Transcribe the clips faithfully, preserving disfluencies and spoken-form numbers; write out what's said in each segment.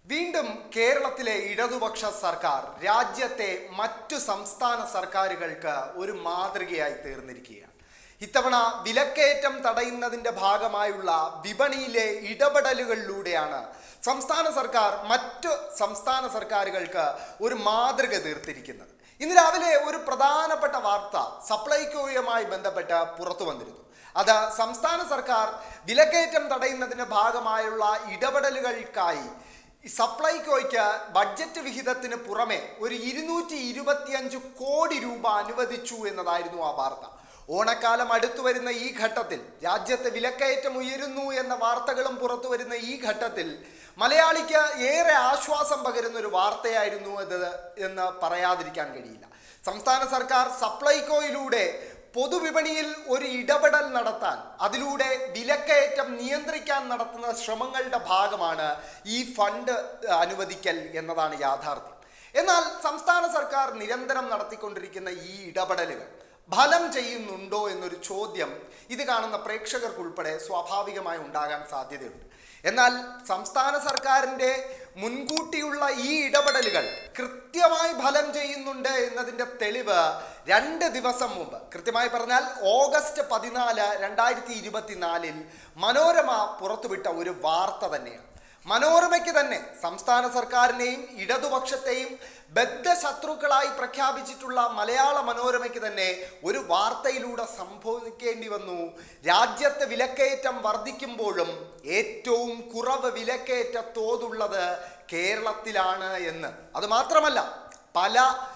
വീണ്ടും കേരളത്തിലെ ഇടതുപക്ഷ സർക്കാർ രാജ്യത്തെ മറ്റു സംസ്ഥാന സർക്കാരുകൾക്ക് ഒരു മാതൃകയായി തീർന്നിരിക്കുകയാണ്. ഇത്തവണ വിലക്കയറ്റം തടയുന്നതിന്റെ ഭാഗമായുള്ള വിപണിയിലെ ഇടപെടലുകളിലൂടെയാണ് സംസ്ഥാന സർക്കാർ മറ്റു സംസ്ഥാന സർക്കാരുകൾക്ക് ഒരു മാതൃക തീർത്തിരിക്കുന്നത്. ഇന്ന് രാവിലെ ഒരു പ്രധാനപ്പെട്ട വാർത്ത സപ്ലൈകോയുമായി ബന്ധപ്പെട്ട് പുറത്തു വന്നിരുന്നു. അത് സംസ്ഥാന സർക്കാർ വിലക്കയറ്റം തടയുന്നതിന്റെ ഭാഗമായുള്ള ഇടപെടലുകൾക്കായി സപ്ലൈകോയ്ക്ക് ബഡ്ജറ്റ് വിഹിതത്തിന് പുറമെ ഒരു ഇരുന്നൂറ്റി ഇരുപത്തിയഞ്ച് കോടി രൂപ അനുവദിച്ചു എന്നതായിരുന്നു ആ വാർത്ത. ഓണക്കാലം അടുത്തു വരുന്ന ഈ ഘട്ടത്തിൽ രാജ്യത്ത് വിലക്കയറ്റം ഉയരുന്നു എന്ന വാർത്തകളും പുറത്തു വരുന്ന ഈ ഘട്ടത്തിൽ മലയാളിക്ക് ഏറെ ആശ്വാസം പകരുന്ന ഒരു വാർത്തയായിരുന്നു അത് എന്ന് പറയാതിരിക്കാൻ കഴിയില്ല. സംസ്ഥാന സർക്കാർ സപ്ലൈകോയിലൂടെ പൊതുവിപണിയിൽ ഒരു ഇടപെടൽ നടത്താൻ, അതിലൂടെ വിലക്കയറ്റം നിയന്ത്രിക്കാൻ നടത്തുന്ന ശ്രമങ്ങളുടെ ഭാഗമാണ് ഈ ഫണ്ട് അനുവദിക്കൽ എന്നതാണ് യാഥാർത്ഥ്യം. എന്നാൽ സംസ്ഥാന സർക്കാർ നിരന്തരം നടത്തിക്കൊണ്ടിരിക്കുന്ന ഈ ഇടപെടലുകൾ ഫലം ചെയ്യുന്നുണ്ടോ എന്നൊരു ചോദ്യം ഇത് കാണുന്ന പ്രേക്ഷകർക്കുൾപ്പെടെ സ്വാഭാവികമായി ഉണ്ടാകാൻ സാധ്യതയുണ്ട്. എന്നാൽ സംസ്ഥാന സർക്കാരിൻ്റെ മുൻകൂട്ടിയുള്ള ഈ ഇടപെടലുകൾ കൃത്യമായി ഫലം ചെയ്യുന്നുണ്ട് എന്നതിൻ്റെ തെളിവ് രണ്ട് ദിവസം മുമ്പ്, കൃത്യമായി പറഞ്ഞാൽ ഓഗസ്റ്റ് പതിനാല് രണ്ടായിരത്തി ഇരുപത്തിനാലിൽ മനോരമ പുറത്തുവിട്ട ഒരു വാർത്ത തന്നെയാണ്. മനോരമയ്ക്ക് തന്നെ സംസ്ഥാന സർക്കാരിനെയും ഇടതുപക്ഷത്തെയും ബദ്ധശത്രുക്കളായി പ്രഖ്യാപിച്ചിട്ടുള്ള മലയാള മനോരമയ്ക്ക് തന്നെ ഒരു വാർത്തയിലൂടെ സംഭവിക്കേണ്ടി വന്നു. രാജ്യത്ത് വിലക്കയറ്റം വർദ്ധിക്കുമ്പോഴും ഏറ്റവും കുറവ് വിലക്കയറ്റ തോതുള്ളത് കേരളത്തിലാണ് എന്ന്. അതുമാത്രമല്ല, പല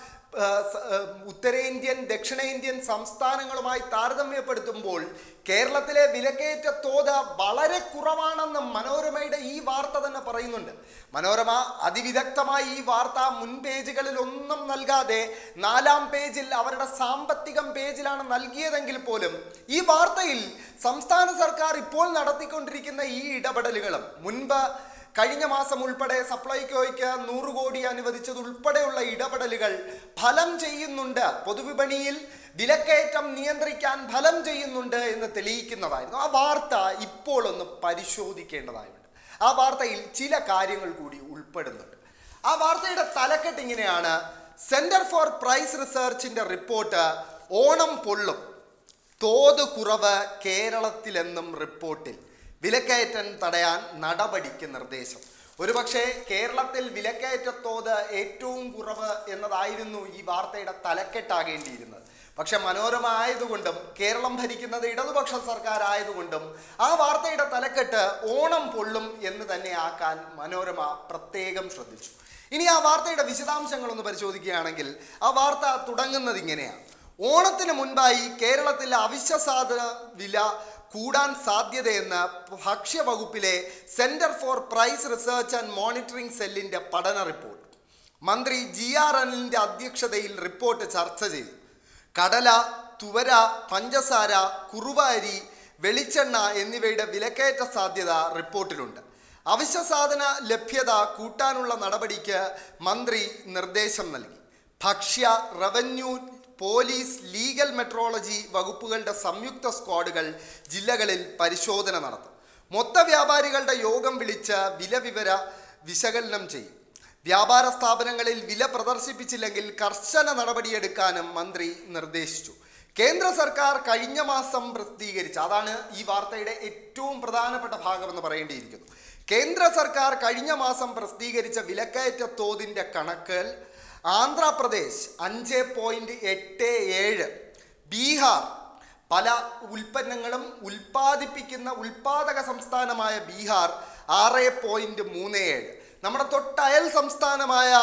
ഉത്തരേന്ത്യൻ ദക്ഷിണേന്ത്യൻ സംസ്ഥാനങ്ങളുമായി താരതമ്യപ്പെടുത്തുമ്പോൾ കേരളത്തിലെ വിലക്കയറ്റ തോത് വളരെ കുറവാണെന്ന് മനോരമയുടെ ഈ വാർത്ത തന്നെ പറയുന്നുണ്ട്. മനോരമ അതിവിദഗ്ധമായി ഈ വാർത്ത മുൻ പേജുകളിൽ ഒന്നും നൽകാതെ നാലാം പേജിൽ അവരുടെ സാമ്പത്തികം പേജിലാണ് നൽകിയതെങ്കിൽ പോലും ഈ വാർത്തയിൽ സംസ്ഥാന സർക്കാർ ഇപ്പോൾ നടത്തിക്കൊണ്ടിരിക്കുന്ന ഈ ഇടപെടലുകളും മുൻപ് കഴിഞ്ഞ മാസം ഉൾപ്പെടെ സപ്ലൈകോയ്ക്ക് നൂറ് കോടി അനുവദിച്ചതുൾപ്പെടെയുള്ള ഇടപെടലുകൾ ഫലം ചെയ്യുന്നുണ്ട്, പൊതുവിപണിയിൽ വിലക്കയറ്റം നിയന്ത്രിക്കാൻ ഫലം ചെയ്യുന്നുണ്ട് എന്ന് തെളിയിക്കുന്നതായിരുന്നു. ആ വാർത്ത ഇപ്പോൾ ഒന്ന് പരിശോധിക്കേണ്ടതായുണ്ട്. ആ വാർത്തയിൽ ചില കാര്യങ്ങൾ കൂടി ഉൾപ്പെടുന്നുണ്ട്. ആ വാർത്തയുടെ തലക്കെട്ട് ഇങ്ങനെയാണ്: സെന്റർ ഫോർ പ്രൈസ് റിസർച്ചിന്റെ റിപ്പോർട്ട് ഓണം പൊള്ളും, തോത് കുറവ് കേരളത്തിലെന്നും റിപ്പോർട്ടിൽ, വിലക്കയറ്റം തടയാൻ നടപടിക്ക് നിർദ്ദേശം. ഒരുപക്ഷെ കേരളത്തിൽ വിലക്കയറ്റ തോത് ഏറ്റവും കുറവ് എന്നതായിരുന്നു ഈ വാർത്തയുടെ തലക്കെട്ടാകേണ്ടിയിരുന്നത്. പക്ഷെ മനോരമ ആയതുകൊണ്ടും കേരളം ഭരിക്കുന്നത് ഇടതുപക്ഷ സർക്കാർ ആയതുകൊണ്ടും ആ വാർത്തയുടെ തലക്കെട്ട് ഓണം പൊള്ളും എന്ന് തന്നെ ആക്കാൻ മനോരമ പ്രത്യേകം ശ്രദ്ധിച്ചു. ഇനി ആ വാർത്തയുടെ വിശദാംശങ്ങളൊന്ന് പരിശോധിക്കുകയാണെങ്കിൽ ആ വാർത്ത തുടങ്ങുന്നത് ഇങ്ങനെയാണ്: ഓണത്തിന് മുൻപായി കേരളത്തിലെ അവശ്യ സാധന വില കൂടാൻ സാധ്യതയെന്ന് ഭക്ഷ്യവകുപ്പിലെ centre for price research and monitoring സെല്ലിന്റെ പഠന റിപ്പോർട്ട്. മന്ത്രി ജി ആർ അനിലിന്റെ അധ്യക്ഷതയിൽ റിപ്പോർട്ട് ചർച്ച ചെയ്തു. കടല, തുവര, പഞ്ചസാര, കുറുവാരി, വെളിച്ചെണ്ണ എന്നിവയുടെ വിലക്കയറ്റ സാധ്യത റിപ്പോർട്ടിലുണ്ട്. അവശ്യ സാധന ലഭ്യത കൂട്ടാനുള്ള നടപടിക്ക് മന്ത്രി നിർദ്ദേശം നൽകി. ഭക്ഷ്യ, റവന്യൂ, പോലീസ്, ലീഗൽ മെട്രോളജി വകുപ്പുകളുടെ സംയുക്ത സ്ക്വാഡുകൾ ജില്ലകളിൽ പരിശോധന നടത്തും. മൊത്ത വ്യാപാരികളുടെ യോഗം വിളിച്ച് വില വിവര വിശകലനം ചെയ്യും. വ്യാപാര സ്ഥാപനങ്ങളിൽ വില പ്രദർശിപ്പിച്ചില്ലെങ്കിൽ കർശന നടപടിയെടുക്കാനും മന്ത്രി നിർദ്ദേശിച്ചു. കേന്ദ്ര സർക്കാർ കഴിഞ്ഞ മാസം പ്രസിദ്ധീകരിച്ച, അതാണ് ഈ വാർത്തയുടെ ഏറ്റവും പ്രധാനപ്പെട്ട ഭാഗമെന്ന് പറയേണ്ടിയിരിക്കുന്നു, കേന്ദ്ര സർക്കാർ കഴിഞ്ഞ മാസം പ്രസിദ്ധീകരിച്ച വിലക്കയറ്റ തോതിൻ്റെ കണക്കുകൾ ആന്ധ്രാപ്രദേശ് അഞ്ച് പോയിന്റ് എട്ട് ഏഴ്, ബീഹാർ പല ഉൽപ്പന്നങ്ങളും ഉൽപ്പാദിപ്പിക്കുന്ന ഉൽപ്പാദക സംസ്ഥാനമായ ബീഹാർ ആറ് പോയിന്റ് മൂന്ന് ഏഴ്, നമ്മുടെ തൊട്ടയൽ സംസ്ഥാനമായ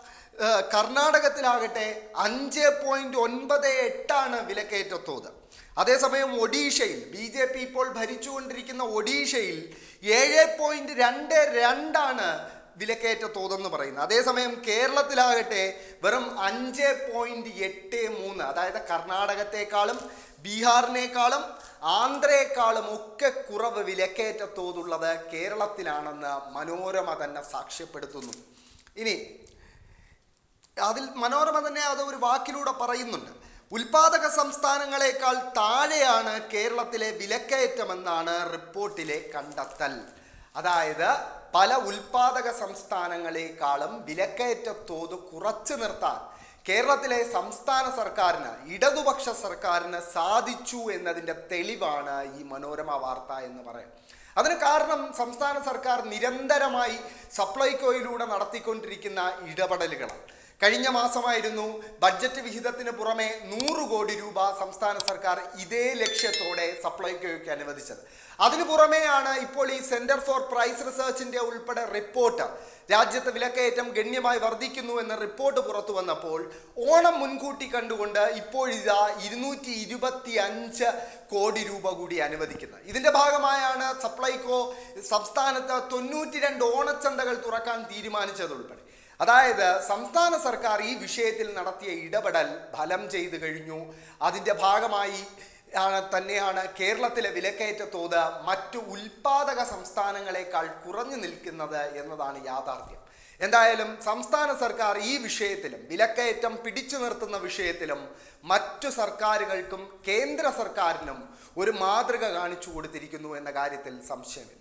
കർണാടകത്തിലാകട്ടെ അഞ്ച് പോയിന്റ് ഒൻപത് എട്ടാണ് വിലക്കയറ്റ തോത്. അതേസമയം ഒഡീഷയിൽ, ബി ജെ പി ഇപ്പോൾ ഭരിച്ചുകൊണ്ടിരിക്കുന്ന ഒഡീഷയിൽ ഏഴ് പോയിന്റ് രണ്ട് രണ്ടാണ് വിലക്കയറ്റ തോതെന്ന് പറയുന്നത്. അതേസമയം കേരളത്തിലാകട്ടെ വെറും അഞ്ച് പോയിന്റ് എട്ട് മൂന്ന്, അതായത് കർണാടകത്തെക്കാളും ബീഹാറിനേക്കാളും ആന്ധ്രയെക്കാളും ഒക്കെ കുറവ് വിലക്കയറ്റ തോതുള്ളത് കേരളത്തിലാണെന്ന് മനോരമ തന്നെ സാക്ഷ്യപ്പെടുത്തുന്നു. ഇനി അതിൽ മനോരമ തന്നെ അത് ഒരു വാക്കിലൂടെ പറയുന്നുണ്ട്: ഉൽപാദക സംസ്ഥാനങ്ങളെക്കാൾ താഴെയാണ് കേരളത്തിലെ വിലക്കയറ്റമെന്നാണ് റിപ്പോർട്ടിലെ കണ്ടെത്തൽ. അതായത് പല ഉൽപാദക സംസ്ഥാനങ്ങളെക്കാളും വിലക്കയറ്റ തോത് കുറച്ചു നിർത്താൻ കേരളത്തിലെ സംസ്ഥാന സർക്കാരിന്, ഇടതുപക്ഷ സർക്കാരിന് സാധിച്ചു എന്നതിൻ്റെ തെളിവാണ് ഈ മനോരമ വാർത്ത എന്ന് പറയാം. അതിന് കാരണം സംസ്ഥാന സർക്കാർ നിരന്തരമായി സപ്ലൈകോയിലൂടെ നടത്തിക്കൊണ്ടിരിക്കുന്ന ഇടപെടലുകളാണ്. കഴിഞ്ഞ മാസമായിരുന്നു ബഡ്ജറ്റ് വിഹിതത്തിന് പുറമെ നൂറ് കോടി രൂപ സംസ്ഥാന സർക്കാർ ഇതേ ലക്ഷ്യത്തോടെ സപ്ലൈകോയ്ക്ക് അനുവദിച്ചത്. അതിനു പുറമെയാണ് ഇപ്പോൾ ഈ സെന്റർ ഫോർ പ്രൈസ് റിസർച്ചിന്റെ ഉൾപ്പെടെ റിപ്പോർട്ട്, രാജ്യത്ത് വിലക്കയറ്റം ഗണ്യമായി വർദ്ധിക്കുന്നു എന്ന റിപ്പോർട്ട് പുറത്തു വന്നപ്പോൾ ഓണം മുൻകൂട്ടി കണ്ടുകൊണ്ട് ഇപ്പോഴിതാ ഇരുന്നൂറ്റി ഇരുപത്തി അഞ്ച് കോടി രൂപ കൂടി അനുവദിക്കുന്നത്. ഇതിന്റെ ഭാഗമായാണ് സപ്ലൈകോ സംസ്ഥാനത്ത് തൊണ്ണൂറ്റി രണ്ട് ഓണച്ചന്തകൾ തുറക്കാൻ തീരുമാനിച്ചതുൾപ്പെടെ. അതായത് സംസ്ഥാന സർക്കാർ ഈ വിഷയത്തിൽ നടത്തിയ ഇടപെടൽ ഫലം ചെയ്തു കഴിഞ്ഞു. അതിൻ്റെ ഭാഗമായി തന്നെയാണ് കേരളത്തിലെ വിലക്കയറ്റ തോത് മറ്റു ഉൽപാദക സംസ്ഥാനങ്ങളെക്കാൾ കുറഞ്ഞു നിൽക്കുന്നത് എന്നതാണ് യാഥാർത്ഥ്യം. എന്തായാലും സംസ്ഥാന സർക്കാർ ഈ വിഷയത്തിലും, വിലക്കയറ്റം പിടിച്ചു നിർത്തുന്ന വിഷയത്തിലും മറ്റു സർക്കാരുകൾക്കും കേന്ദ്ര സർക്കാരിനും ഒരു മാതൃക കാണിച്ചു കൊടുത്തിരിക്കുന്നു എന്ന കാര്യത്തിൽ സംശയമില്ല.